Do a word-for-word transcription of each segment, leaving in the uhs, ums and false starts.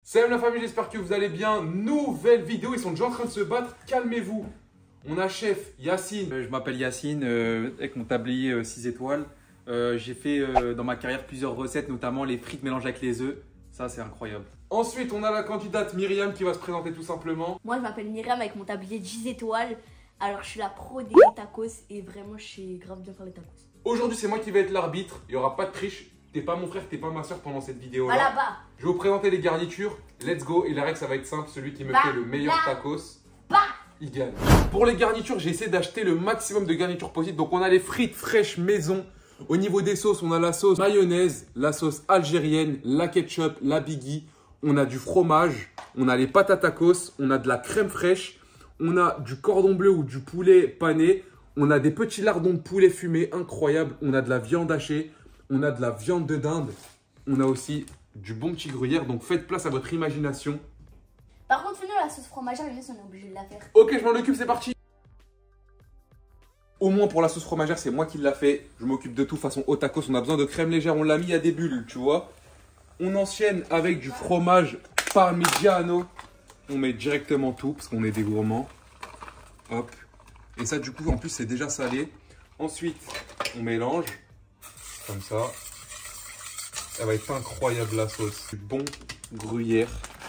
Salut la famille, j'espère que vous allez bien. Nouvelle vidéo, ils sont déjà en train de se battre. Calmez-vous. On a chef Yacine. Euh, je m'appelle Yacine, euh, avec mon tablier euh, six étoiles. Euh, J'ai fait euh, dans ma carrière plusieurs recettes, notamment les frites mélangées avec les œufs. Ça, c'est incroyable. Ensuite, on a la candidate Myriam qui va se présenter tout simplement. Moi, je m'appelle Myriam avec mon tablier dix étoiles. Alors, je suis la pro des tacos et vraiment, je sais grave bien faire les tacos. Aujourd'hui, c'est moi qui vais être l'arbitre. Il n'y aura pas de triche. T'es pas mon frère, t'es pas ma soeur pendant cette vidéo là. Va là-bas. Je vais vous présenter les garnitures. Let's go. Et la règle, ça va être simple. Celui qui me Va fait le meilleur là. tacos, Bah il gagne. Pour les garnitures, j'ai essayé d'acheter le maximum de garnitures possible. Donc, on a les frites fraîches maison. Au niveau des sauces, on a la sauce mayonnaise, la sauce algérienne, la ketchup, la biggie. On a du fromage, on a les pâtes à tacos, on a de la crème fraîche, on a du cordon bleu ou du poulet pané, on a des petits lardons de poulet fumé incroyables, on a de la viande hachée, on a de la viande de dinde, on a aussi du bon petit gruyère. Donc faites place à votre imagination. Par contre, fais-nous la sauce fromagère, Younes, on est obligé de la faire. Ok, je m'en occupe, c'est parti. Au moins pour la sauce fromagère, c'est moi qui l'a fait. Je m'occupe de tout. De toute façon, au tacos, on a besoin de crème légère. On l'a mis à des bulles, tu vois. On enchaîne avec du fromage parmigiano. On met directement tout parce qu'on est des gourmands. Hop. Et ça, du coup, en plus, c'est déjà salé. Ensuite, on mélange. Comme ça. Ça va être incroyable la sauce. Du bon gruyère.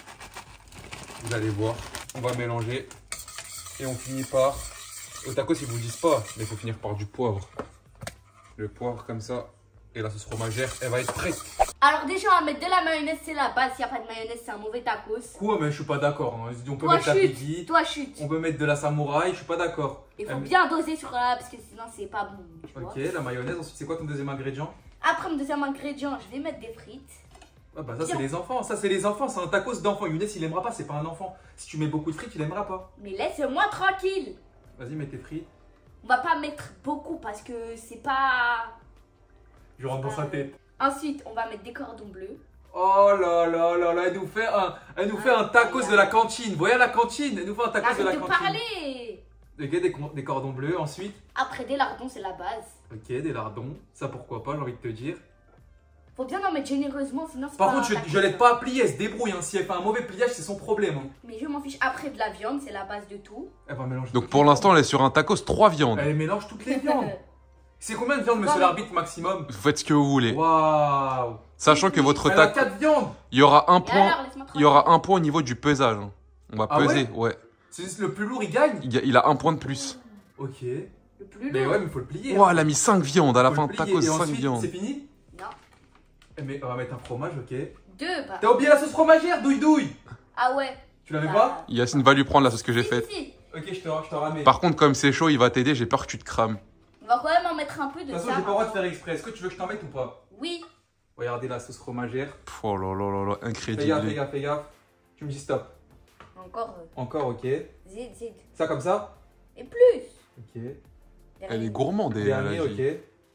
Vous allez voir. On va mélanger. Et on finit par... Au tacos, ils vous disent pas, mais il faut finir par du poivre. Le poivre comme ça. Et la sauce fromagère, elle va être prête. Alors déjà, on va mettre de la mayonnaise, c'est la base. S'il n'y a pas de mayonnaise, c'est un mauvais tacos. Quoi, mais je suis pas d'accord. Hein. On peut Toi mettre la chute, piggy, toi chute. on peut mettre de la samouraï, je suis pas d'accord. Il faut Euh, bien doser sur la parce que sinon, c'est pas bon. Tu vois. Ok, la mayonnaise. Ensuite, c'est quoi ton deuxième ingrédient? Après, mon deuxième ingrédient, je vais mettre des frites. Ah bah ça, Tiens. c'est les enfants. Ça, c'est les enfants. C'est un tacos d'enfant. Younes, il aimera pas. C'est pas un enfant. Si tu mets beaucoup de frites, il aimera pas. Mais laisse-moi tranquille. Vas-y, mets tes frites. On va pas mettre beaucoup parce que c'est pas... Je rentre dans sa tête. Ensuite, on va mettre des cordons bleus. Oh là là là là, elle nous fait un, elle nous fait un tacos de la cantine. Voyez la cantine, elle nous fait un tacos Arrête de la de cantine. parler. Ok, des, des cordons bleus. Ensuite, Après, des lardons, c'est la base. ok, des lardons. Ça, pourquoi pas, j'ai envie de te dire. Faut bien en mettre généreusement, sinon c'est Par pas contre, un je, tacos. je l'aide pas à plier, elle se débrouille. Hein. Si elle fait un mauvais pliage, c'est son problème. Hein. Mais je m'en fiche. Après, de la viande, c'est la base de tout. Elle va mélanger. Donc toutes pour les l'instant, elle est sur un tacos trois viandes. viandes. Elle mélange toutes les viandes. C'est combien de viandes, monsieur Non, mais- l'arbitre, maximum? Vous faites ce que vous voulez. Waouh. Sachant que votre Elle a tacos, quatre viandes. il y aura un Et point, alors, laisse-moi il y aura tranquille. un point au niveau du pesage. hein. On va Ah peser, ouais. C'est le plus lourd, il gagne. Il, y a, il a un point de plus. Ok. Le plus Mais lourd. ouais, mais faut le plier. Ouah, hein. elle a mis cinq viandes à la Faut fin le de plier. tacos, Et cinq ensuite, viandes. c'est fini? Non. Eh, Mais on va mettre un fromage, ok. Deux, bah. T'as oublié la sauce fromagère, douille douille. Ah ouais. Tu l'avais Bah, pas? Yacine va lui prendre la sauce que j'ai si, faite. si, si. Ok, je te, je te ramène. Par contre, comme c'est chaud, il va t'aider. J'ai peur que tu te crames. On va quand même en mettre un peu de De ça. toute façon, j'ai pas le droit de faire exprès. Est-ce que tu veux que je t'en mette ou pas? Oui. Regardez la sauce fromagère. Pff, Oh là là là là, Fais gaffe, fais incrédible. gaffe, fais gaffe. Tu me dis stop. Encore. euh, Encore, ok. Zid, zid. Ça comme ça? Et plus. Ok. Elle est gourmande, elle, Dernier, la ok. fille.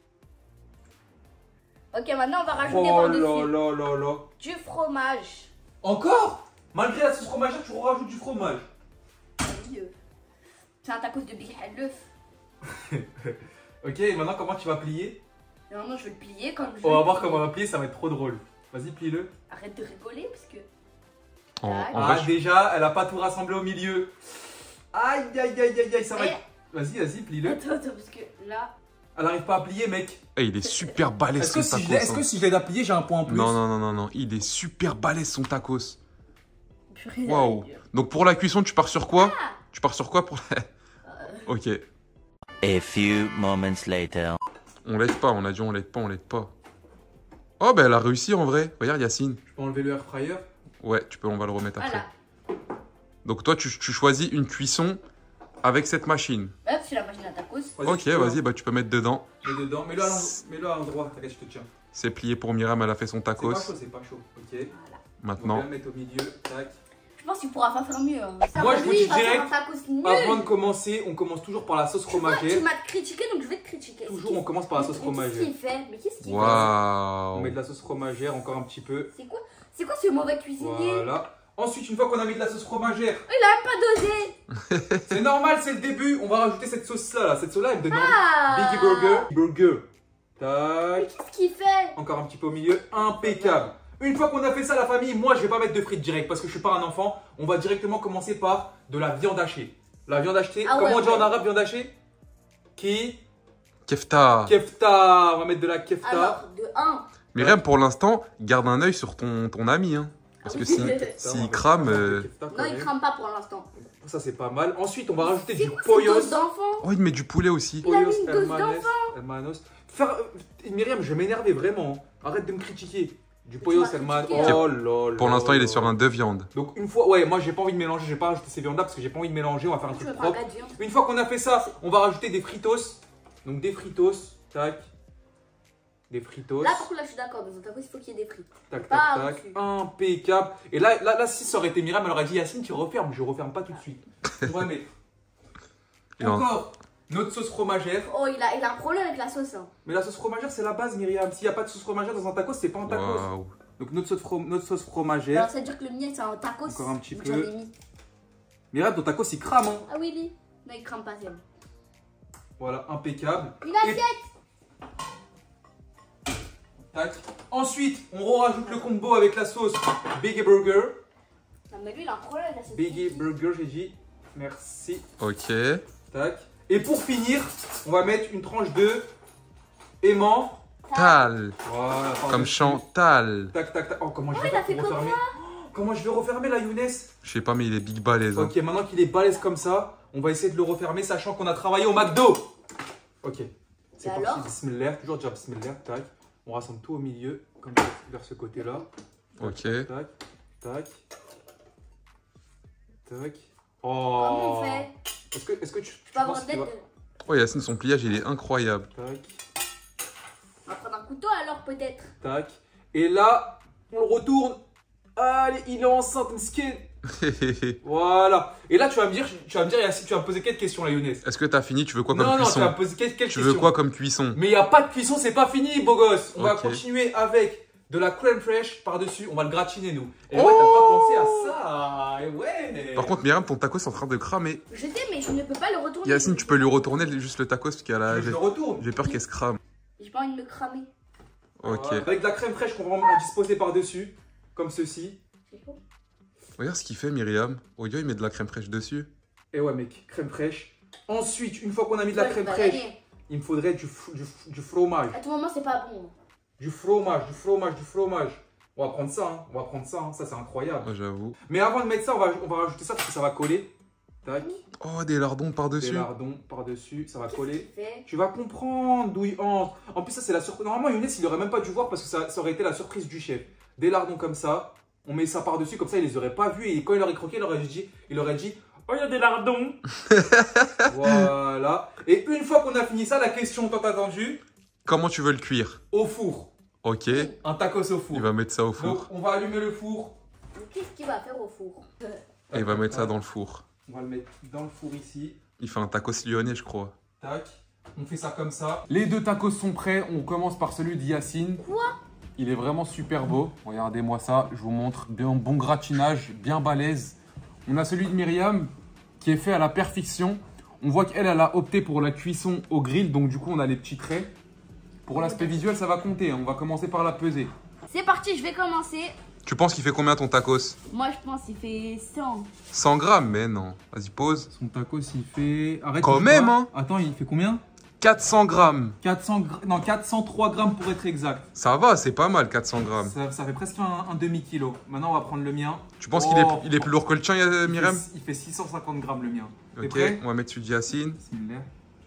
Ok, maintenant, on va rajouter Oh par-dessus là là là là. du fromage. Encore? Malgré la sauce fromagère, tu rajoutes du fromage. Oui, euh, C'est un tacos de Big Halef. Ok, et maintenant comment tu vas plier? Non, non, je vais le plier comme je On va veux. voir comment on va plier, ça va être trop drôle. Vas-y, plie-le. Arrête de rigoler parce que. En, en Ah, vrai, je- déjà, elle a pas tout rassemblé au milieu. Aïe, aïe, aïe, aïe, aïe, ça va Eh. être... Vas-y, vas-y, plie-le. Attends, attends, parce que là. Elle arrive pas à plier, mec. Eh, il est super balèze Est-ce que, son si je tacos. l'ai- est-ce hein. que si je l'aide à plier, j'ai un point en plus? Non, non, non, non, non, il est super balèze son tacos. Purée, Waouh. là, Donc pour la cuisson, tu pars sur quoi? Ah. Tu pars sur quoi pour la... Ok. A few moments later. On l'aide pas, on a dit on l'aide pas, on l'aide pas. Oh, bah elle a réussi en vrai. Regarde Yacine. Je peux enlever le air fryer. Ouais, tu peux, on va le remettre après. Voilà. Donc toi, tu, tu choisis une cuisson avec cette machine. Hop, c'est la machine à tacos. Vas-y, Ok, tu peux, vas-y, hein. bah tu peux mettre dedans. Mets dedans. Mets-le à l'en- mets-le à l'endroit. Regarde, je te tiens. C'est plié pour Myriam, elle a fait son C'est pas tacos. chaud, c'est pas chaud. Ok. Voilà. On va Maintenant, bien le mettre au milieu. Tac. Je pense qu'il pourra pas faire mieux. hein. Ça, Moi, va, je vous lui, dis il va faire direct, un tacos nul. Avant de commencer, on commence toujours par la sauce Tu vois, tu fromagère. m'as critiqué, donc je vais te critiquer. Toujours, on commence par la sauce Mais Qu'est-ce fromagère. qu'il fait Mais qu'est-ce qu'il fait On waouh. met de la sauce fromagère encore un petit peu. C'est quoi C'est quoi ce mauvais cuisinier Voilà. Ensuite, une fois qu'on a mis de la sauce fromagère, Il a même pas dosé. c'est normal, c'est le début. On va rajouter cette sauce-là. Là. Cette sauce-là, elle me donne envie. Ah. Biggie Burger. Burger. Mais Tac. qu'est-ce qu'il fait Encore un petit peu au milieu. Impeccable. Une fois qu'on a fait ça, la famille, moi, je vais pas mettre de frites direct parce que je suis pas un enfant. On va directement commencer par de la viande hachée. La viande hachée, Ah comment ouais, on dit ouais. en arabe viande hachée? Qui? Kefta. Kefta. On va mettre de la kefta. Alors, de un. Myriam, pour l'instant, garde un œil sur ton, ton ami. Hein. Parce que si- Ça, on s'il va crame. faire de euh, kefta quand Non, il même. crame pas pour l'instant. Ça, c'est pas mal. Ensuite, on va rajouter C'est du quoi cette pollos. gosse d'enfant? Oh, il met du poulet aussi. Il a mis Pollos une gosse hermanos. d'enfant. hermanos. Faire... euh, Myriam, je vais m'énerver vraiment. Arrête de me critiquer. Du tu pollos m'as hermanos. critiqué, Oh là Pour là l'instant, il est là. sur un deux viandes. Donc une fois, ouais, moi j'ai pas envie de mélanger, j'ai pas rajouté ces viandes là parce que j'ai pas envie de mélanger, on va faire un Tu truc veux pas un propre. gars de viande? Une fois qu'on a fait ça, on va rajouter des fritos. Donc des fritos, tac. Des fritos. Là, par contre, là, je suis d'accord. Dans un taco, il faut qu'il y ait des frites. Tac, pas tac, tac. au-dessus. Impeccable. Et là, là, là, si ça aurait été Myriam, elle aurait dit Yacine, tu refermes. Je referme pas tout de suite. On va mettre Il en- encore notre sauce fromagère. Oh, il a, il a un problème avec la sauce. Hein. Mais la sauce fromagère, c'est la base, Myriam. S'il n'y a pas de sauce fromagère dans un tacos, c'est pas un tacos. Waouh. Donc notre sauce, fro- notre sauce fromagère. Alors, ça veut dire que le mien, c'est un tacos. Encore un petit Donc, peu. j'en ai mis. Myriam, ton tacos, il crame. Hein. Ah oui, lui. Non, il crame pas, c'est bon. Voilà, impeccable. Une Et- assiette. Tac. Ensuite, on rajoute le combo avec la sauce Biggie Burger. Non, mais lui, il a un problème avec la sauce. Biggie Burger, j'ai dit. Merci. Ok. Tac. Et pour finir, on va mettre une tranche de aimant. Tal. Voilà. Comme par-dessus. Chantal. Tac, tac, tac. Oh, comment je Oh, vais il a faire fait pour comme refermer Oh, comment je vais refermer la Younes? Je sais pas, mais il est big balèze. hein. Ok, maintenant qu'il est balèze comme ça, on va essayer de le refermer, sachant qu'on a travaillé au McDo. Ok. C'est Et parti. alors Bismillah. Toujours déjà Bismillah. Tac. On rassemble tout au milieu, comme ça, vers ce côté-là. Ok. Tac, tac, tac. Comment Oh. on fait? Est-ce que, est-ce que tu, Tu tu peux avoir penses d'aide qu'il va... de... Oh, Yacine, son pliage, il est incroyable. Tac, On va prendre un couteau alors, peut-être. tac. Et là, on le retourne. Allez, il est enceinte, une skin. Voilà. Et là, tu vas me dire, tu vas me dire, Yacine, tu vas me poser quelques questions, la Younes. Est-ce que t'as fini? Tu veux quoi comme Non, non, tu cuisson? vas me poser quelques, quelques Tu questions. veux quoi comme cuisson? Mais il n'y a pas de cuisson, c'est pas fini, beau gosse. On va Ok. continuer avec de la crème fraîche par-dessus. On va le gratiner, nous. Et Oh. ouais, t'as pas pensé à ça. Et ouais. Par contre, Myriam, ton tacos est en train de cramer. Je sais, mais je ne peux pas le retourner. Yacine, tu peux lui retourner juste le tacos parce qu'il y a la... je J'ai le retourne. j'ai peur qu'elle se crame. J'ai pas envie de me cramer. Ok. Voilà. Avec de la crème fraîche qu'on va en disposer par-dessus. Comme ceci. C'est chaud. Regarde ce qu'il fait, Myriam. Oh, il met de la crème fraîche dessus. Et ouais, mec, crème fraîche. Ensuite, une fois qu'on a mis de la Ouais, crème bah, fraîche, allez. il me faudrait du, f- du, f- du fromage. À tout moment, c'est pas bon. Du fromage, du fromage, du fromage. On va prendre ça, hein. On va prendre ça, hein. Ça c'est incroyable. Oh, j'avoue. Mais avant de mettre ça, on va, on va rajouter ça parce que ça va coller. Tac, Oh, des lardons des par-dessus. lardons par-dessus, ça va Qu'est-ce coller. qu'il fait? Tu vas comprendre d'où il entre. En plus, ça c'est la surprise. Normalement, Younes, il aurait même pas dû voir parce que ça, ça aurait été la surprise du chef. Des lardons comme ça, on met ça par-dessus, comme ça, il les aurait pas vus. Et quand il aurait croqué, il aurait dit, il aurait dit oh, il y a des lardons. Voilà. Et une fois qu'on a fini ça, la question tant attendue, Comment tu veux le cuire? au four. Ok. Il Un tacos au four. va mettre ça au Donc, four. on va allumer le four. Mais qu'est-ce qu'il va faire au four? Et il va mettre ça dans le four. On va le mettre dans le four ici. Il fait un tacos lyonnais, je crois. Tac. On fait ça comme ça. Les deux tacos sont prêts. On commence par celui d'Yacine. Quoi? Il est vraiment super beau. Regardez-moi ça. Je vous montre. Bien, bon gratinage, bien balèze. On a celui de Myriam qui est fait à la perfection. On voit qu'elle, elle a opté pour la cuisson au grill. Donc du coup, on a les petits traits. Pour l'aspect visuel, ça va compter. On va commencer par la peser. C'est parti, je vais commencer. Tu penses qu'il fait combien ton tacos? Moi, je pense qu'il fait cent. cent grammes, mais non. Vas-y, pose. Son tacos, il fait... Arrête, Quand bouge même, pas. hein. Attends, il fait combien? quatre cents grammes. quatre cents gr- Non, quatre cent trois grammes pour être exact. Ça va, c'est pas mal, quatre cents grammes. Ça, ça fait presque un, un demi-kilo. Maintenant, on va prendre le mien. Tu penses Oh. qu'il est, il est plus lourd que le tien, euh, Il Myriam? fait- Il fait six cent cinquante grammes le mien. T'es Ok, prêt? on va mettre celui de Yacine. Bismillah.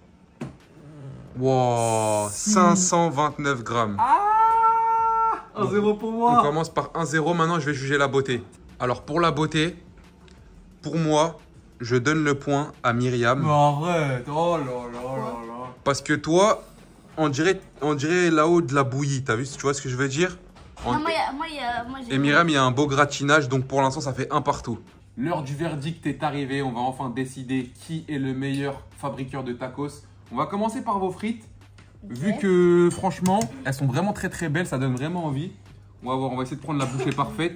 Wow, cinq cent vingt-neuf grammes. Ah, un zéro pour On moi. commence par un zéro. Maintenant, je vais juger la beauté. Alors, pour la beauté, pour moi, je donne le point à Myriam. Mais arrête. Oh là là là là. Parce que toi, on dirait, on dirait là-haut de la bouillie. T'as vu, tu vois ce que je veux dire? En- Non, moi, y a- moi, y a- moi j'ai. Et Myriam, il y a un beau gratinage. Donc, pour l'instant, ça fait un partout. L'heure du verdict est arrivée. On va enfin décider qui est le meilleur fabriqueur de tacos. On va commencer par vos frites. Ok. Vu que, franchement, elles sont vraiment très très belles. Ça donne vraiment envie. On va voir. On va essayer de prendre la bouchée parfaite.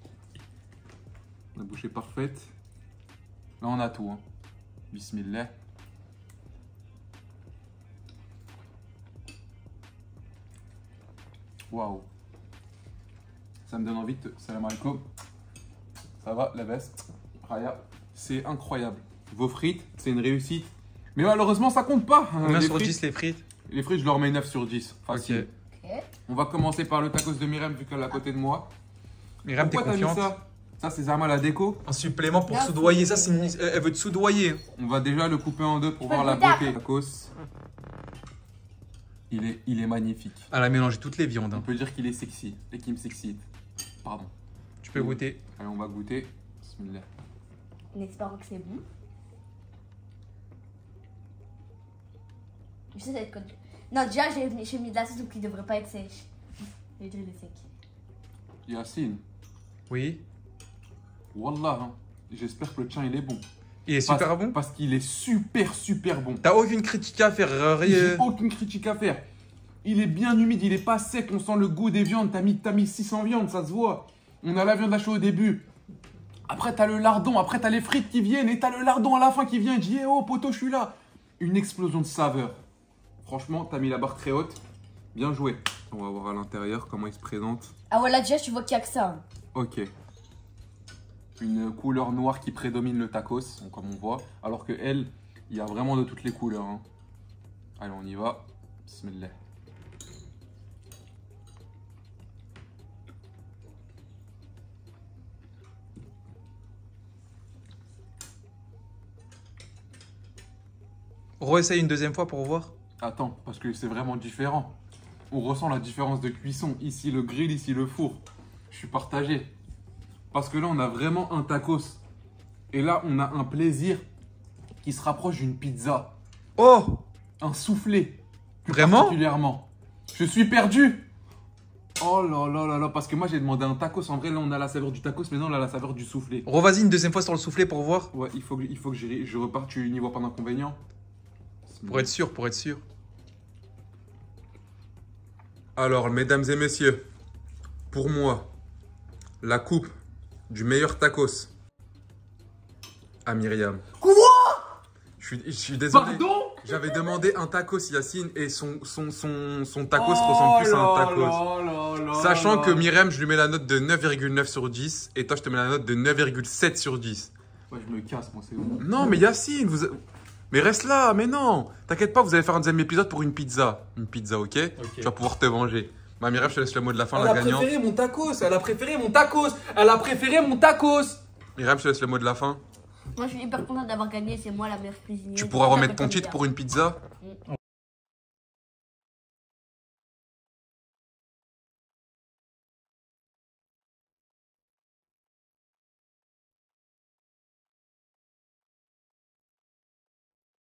La bouchée parfaite. Là, on a tout. Hein. Bismillah. Waouh. Ça me donne envie de... Salam alaikum. Ça va, la veste. Raya. C'est incroyable. Vos frites, c'est une réussite. Mais malheureusement, ça compte pas. Combien les sur frites, dix les frites? Les frites, je leur mets neuf sur dix. Facile. Ok. On va commencer par le tacos de Myriam vu qu'elle est à côté de moi. Myriam, t'es Pourquoi t'as mis confiante? ça? Ça, c'est Zama la déco. Un supplément pour Là, soudoyer. faut- Ça, c'est une... Elle veut te soudoyer. On va déjà le couper en deux pour Je voir peux la le goûter beauté. Tacos. Il est, il est magnifique. Elle a mélangé toutes les viandes. On hein. peut dire qu'il est sexy et qu'il me s'excite. Pardon. Tu peux goûter. Allez, on va goûter. Bismillah. En espérant que c'est bon. Je sais, ça va être comme... Non, déjà, j'ai j'ai mis de la sauce donc il devrait pas être sèche. Je vais dire il est sec. Yacine, Oui. Wallah, hein, j'espère que le tien il est bon. Il est Parce- super bon. Parce qu'il est super super bon. T'as aucune critique à faire. euh, J'ai rien. aucune critique à faire. Il est bien humide, il est pas sec, on sent le goût des viandes. T'as mis, t'as mis six cents viandes, ça se voit. On a la viande hachée au début. Après, t'as le lardon. Après, t'as les frites qui viennent. Et t'as le lardon à la fin qui vient. Il dit, eh oh, poteau, je suis là. Une explosion de saveur. Franchement, t'as mis la barre très haute. Bien joué. On va voir à l'intérieur comment il se présente. Ah voilà, déjà, tu vois qu'il y a que ça. Ok. Une couleur noire qui prédomine le tacos, comme on voit. Alors que elle, il y a vraiment de toutes les couleurs. hein. Allez, on y va. Bismillah. Re-essaye une deuxième fois pour voir. Attends, parce que c'est vraiment différent. On ressent la différence de cuisson. Ici le grill, ici le four. Je suis partagé. Parce que là, on a vraiment un tacos. Et là, on a un plaisir qui se rapproche d'une pizza. Oh! Un soufflé. Plus Vraiment? particulièrement. Je suis perdu. Oh là là là là. Parce que moi, j'ai demandé un tacos. En vrai, là, on a la saveur du tacos. Mais non, on a la saveur du soufflé. Re-vas-y une deuxième fois sur le soufflet pour voir. Ouais, il faut que, il faut que je, je reparte. Tu n'y vois pas d'inconvénient? Pour être sûr, pour être sûr. Alors, mesdames et messieurs, pour moi, la coupe du meilleur tacos à Myriam. Quoi? Je suis, je suis désolé. Pardon? J'avais demandé un tacos Yacine et son, son, son, son tacos Oh ressemble plus à un là tacos. là là là Sachant là. que Myriam, je lui mets la note de neuf virgule neuf sur dix et toi, je te mets la note de neuf virgule sept sur dix. Ouais, je me casse, moi, c'est bon. Non, mais Yacine, vous... mais reste là, mais non. T'inquiète pas, vous allez faire un deuxième épisode pour une pizza. Une pizza, ok, Tu vas pouvoir te venger. Ma Myriam, je te laisse le mot de la fin, Elle la a gagnante. préféré mon tacos, elle a préféré mon tacos, elle a préféré mon tacos. Myriam, je te laisse le mot de la fin. Moi, je suis hyper contente d'avoir gagné. C'est moi la meilleure cuisinière. Tu pourras remettre ton titre pour une pizza?